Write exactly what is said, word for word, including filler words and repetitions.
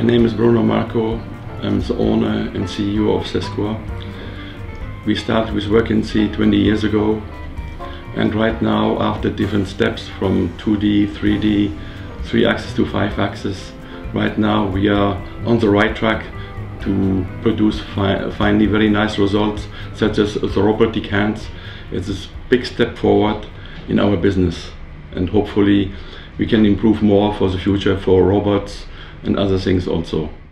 name is Bruno Marco. I'm the owner and C E O of Sesqua. We started with WorkNC twenty years ago, and right now, after different steps from two D, three D, three axis to five axis, right now we are on the right track to produce fi finally very nice results, such as the robotic hands. It's a big step forward in our business, and hopefully we can improve more for the future for robots and other things also.